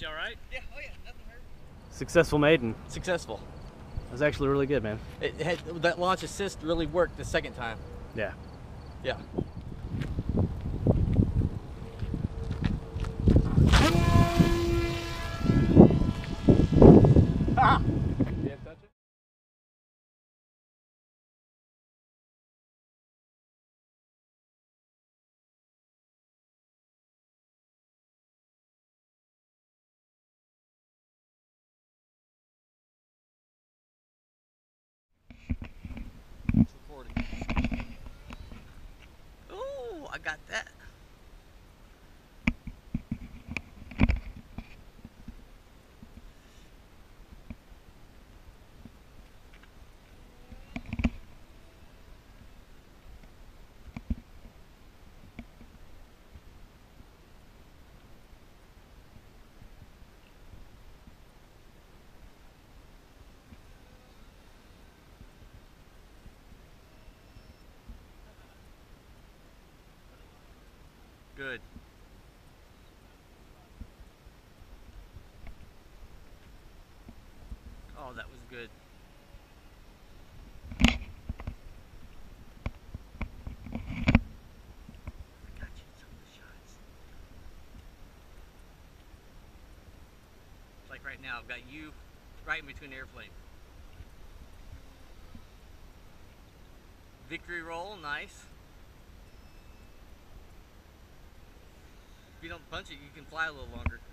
You all right? Yeah, oh yeah, nothing hurt. Successful maiden. Successful. That was actually really good, man. That launch assist really worked the second time. Yeah. Yeah. Ah! Can't touch it. It's recording. Ooh, I got that. Good. Oh, that was good. I got you some of the shots. Like right now, I've got you right in between the airplane. Victory roll, nice. If you don't punch it, you can fly a little longer.